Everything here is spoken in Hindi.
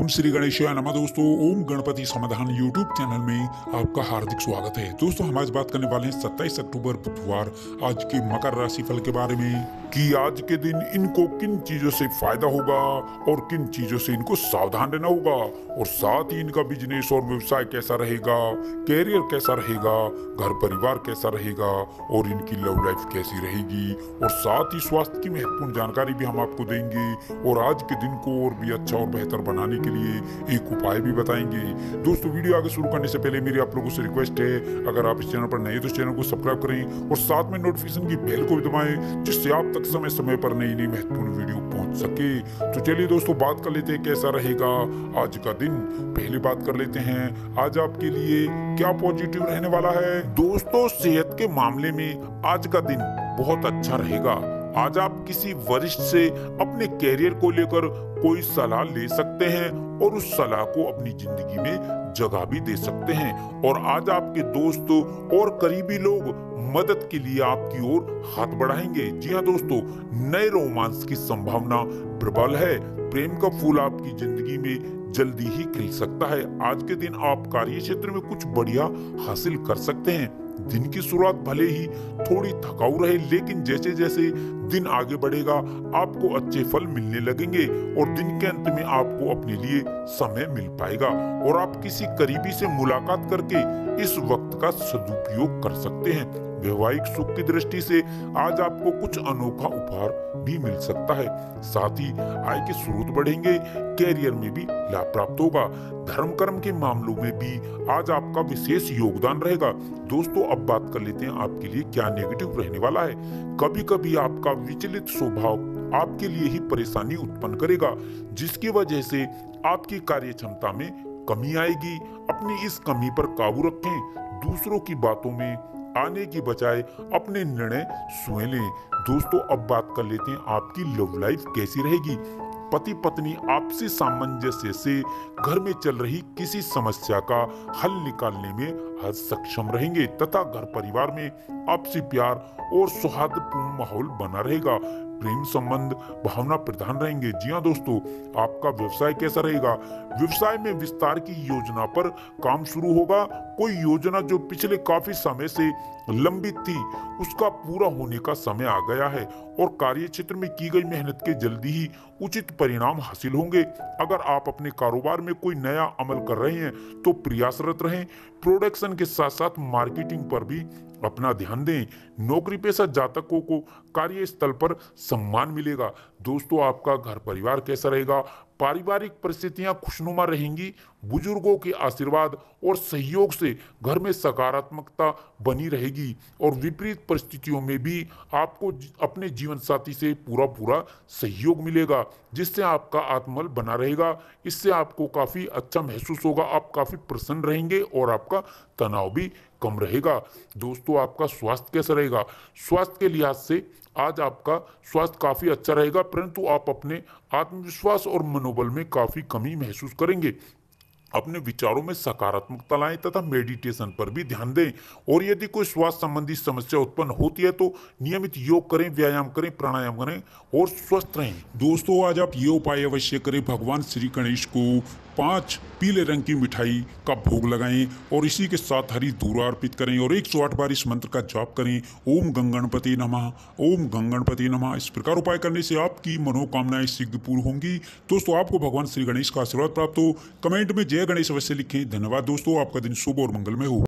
श्री गणेशाय नमः। दोस्तों, ओम गणपति समाधान यूट्यूब चैनल में आपका हार्दिक स्वागत है। दोस्तों, हम आज बात करने वाले हैं 27 अक्टूबर बुधवार आज के मकर राशिफल के बारे में कि आज के दिन इनको किन चीजों से फायदा होगा और किन चीजों से इनको सावधान रहना होगा, और साथ ही इनका बिजनेस और व्यवसाय कैसा रहेगा, कैरियर कैसा रहेगा, घर परिवार कैसा रहेगा और इनकी लव लाइफ कैसी रहेगी, और साथ ही स्वास्थ्य की महत्वपूर्ण जानकारी भी हम आपको देंगे और आज के दिन को और भी अच्छा और बेहतर बनाने के लिए एक उपाय भी बताएंगे। दोस्तों, वीडियो आगे शुरू करने से पहले मेरी आप लोगों से रिक्वेस्ट है, अगर आप इस चैनल पर नए तो इस चैनल को सब्सक्राइब करें और साथ में नोटिफिकेशन की बेल को भी दबाएं, जिससे आप तक समय समय पर नई नई महत्वपूर्ण वीडियो पहुंच सके। तो चलिए दोस्तों, बात कर लेते हैं कैसा रहेगा आज का दिन। पहले बात कर लेते हैं आज आपके लिए क्या पॉजिटिव रहने वाला है। दोस्तों, सेहत के मामले में आज का दिन बहुत अच्छा रहेगा। आज आप किसी वरिष्ठ से अपने कैरियर को लेकर कोई सलाह ले सकते हैं और उस सलाह को अपनी जिंदगी में जगह भी दे सकते हैं, और आज आपके दोस्त और करीबी लोग मदद के लिए आपकी ओर हाथ बढ़ाएंगे। जी हाँ दोस्तों, नए रोमांस की संभावना प्रबल है। प्रेम का फूल आपकी जिंदगी में जल्दी ही खिल सकता है। आज के दिन आप कार्य क्षेत्र में कुछ बढ़िया हासिल कर सकते हैं। दिन की शुरुआत भले ही थोड़ी थकाऊ रहे, लेकिन जैसे जैसे दिन आगे बढ़ेगा आपको अच्छे फल मिलने लगेंगे और दिन के अंत में आपको अपने लिए समय मिल पाएगा और आप किसी करीबी से मुलाकात करके इस वक्त का सदुपयोग कर सकते हैं। वैवाहिक सुख की दृष्टि से आज आपको कुछ अनोखा उपहार भी मिल सकता है। साथ ही आय के स्रोत बढ़ेंगे, कैरियर में भी लाभ प्राप्त होगा। धर्म कर्म के मामलों में भी आज आपका विशेष योगदान रहेगा। दोस्तों, अब बात कर लेते हैं आपके लिए क्या नेगेटिव रहने वाला है। कभी कभी आपका विचलित स्वभाव आपके लिए ही परेशानी उत्पन्न करेगा, जिसकी वजह से आपकी कार्य क्षमता में कमी आएगी। अपनी इस कमी पर काबू रखें। दूसरों की बातों में आने की बजाय अपने निर्णय स्वयं लें। दोस्तों, अब बात कर लेते हैं आपकी लव लाइफ कैसी रहेगी। पति पत्नी आपसी सामंजस्य से घर में चल रही किसी समस्या का हल निकालने में हर सक्षम रहेंगे तथा घर परिवार में आपसी प्यार और सौहार्दपूर्ण माहौल बना रहेगा। प्रेम संबंध भावना प्रधान रहेंगे। जी हाँ दोस्तों, आपका व्यवसाय कैसा रहेगा। व्यवसाय में विस्तार की योजना पर काम शुरू होगा। कोई योजना जो पिछले काफी समय से लंबित थी, उसका पूरा होने का समय आ गया है और कार्य क्षेत्र में की गई मेहनत के जल्दी ही उचित परिणाम हासिल होंगे। अगर आप अपने कारोबार में कोई नया अमल कर रहे हैं तो प्रयासरत रहें। प्रोडक्शन के साथ साथ मार्केटिंग पर भी अपना ध्यान दें। नौकरी पेशा जातकों को कार्यस्थल पर सम्मान मिलेगा। दोस्तों, आपका घर परिवार कैसा रहेगा। पारिवारिक परिस्थितियां खुशनुमा रहेंगी। बुजुर्गों के आशीर्वाद और सहयोग से घर में सकारात्मकता बनी रहेगी और विपरीत परिस्थितियों में भी आपको अपने जीवन साथी से पूरा सहयोग मिलेगा, जिससे आपका आत्मबल बना रहेगा। इससे आपको काफी अच्छा महसूस होगा, आप काफी प्रसन्न रहेंगे और आपका तनाव भी कम रहेगा। दोस्तों, आपका स्वास्थ्य कैसा रहेगा। स्वास्थ्य के लिहाज से आज आपका स्वास्थ्य काफी अच्छा रहेगा, परंतु आप अपने आत्मविश्वास और मनोबल में काफी कमी महसूस करेंगे। अपने विचारों में सकारात्मकता लाएं तथा मेडिटेशन पर भी ध्यान दें, और यदि कोई स्वास्थ्य संबंधी समस्या उत्पन्न होती है तो नियमित योग करें, व्यायाम करें, प्राणायाम करें और स्वस्थ रहें। दोस्तों, आज आप ये उपाय अवश्य करें। भगवान श्री गणेश को 5 पीले रंग की मिठाई का भोग लगाएं और इसी के साथ हरी धूरा अर्पित करें और 108 बार इस मंत्र का जाप करें। ओम गंगणपति नमः, ओम गंगणपति नमः। इस प्रकार उपाय करने से आपकी मनोकामनाएं शीघ्र पूर्ण होंगी। दोस्तों, आपको भगवान श्री गणेश का आशीर्वाद प्राप्त हो। कमेंट में जय गणेश अवश्य लिखें। धन्यवाद दोस्तों, आपका दिन शुभ और मंगलमय हो।